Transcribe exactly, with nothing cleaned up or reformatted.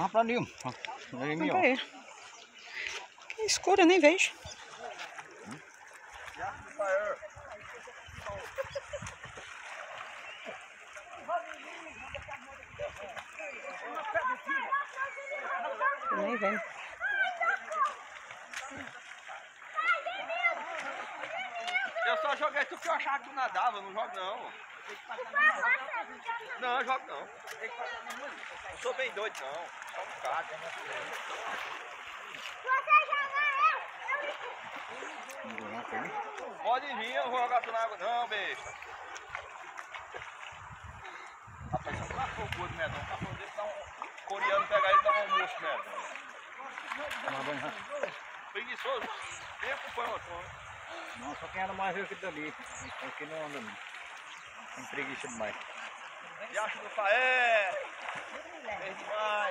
Ah, pra ali. Ali, ali, ó. É escuro, eu nem vejo. Eu nem vejo. Eu só joguei tu que eu achava que tu nadava, eu não jogo não. Não, eu jogo não. Não sou bem doido não. Só um bocado. Pode vir, eu não vou jogar tu na água não, besta. Rapaz, se eu não for gordo, medão, um cachorro desse dá um... coreano pegar ele e dá um almoço, medão. Preguiçoso, nem acompanha o outro. Não, só quem anda mais veio aqui dali. Aqui não anda não. Tem preguiça demais. E acho do Faé. É demais.